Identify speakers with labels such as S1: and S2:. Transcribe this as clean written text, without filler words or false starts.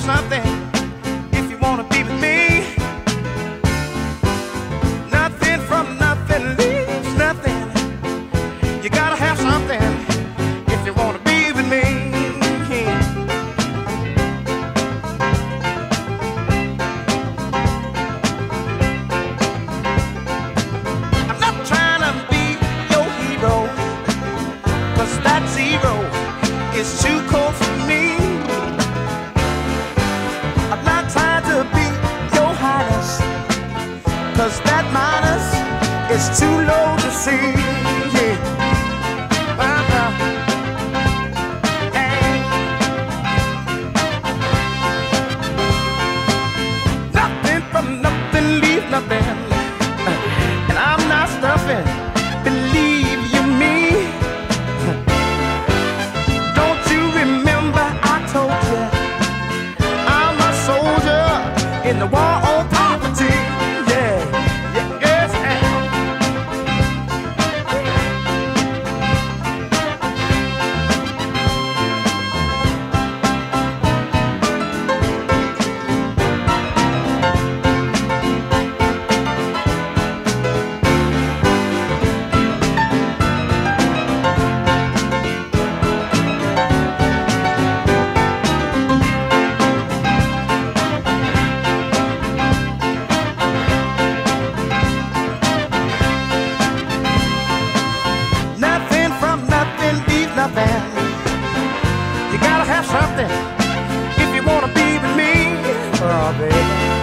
S1: something if you wanna be with me. Nothing from nothing leaves nothing. You gotta have something if you wanna be with me. I'm not trying to be your hero, 'cause that zero is too cold for me. I'm not trying to be your highness, 'cause that minus is too low to see. Yeah. Hey. Nothing from nothing leave nothing, and I'm not stuffing, believe you me. Don't you remember I told you I'm a soldier in the war on poverty? Yeah, yeah, yes, nothing from nothing leave nothing. You gotta have something if you wanna be with me. Oh, baby.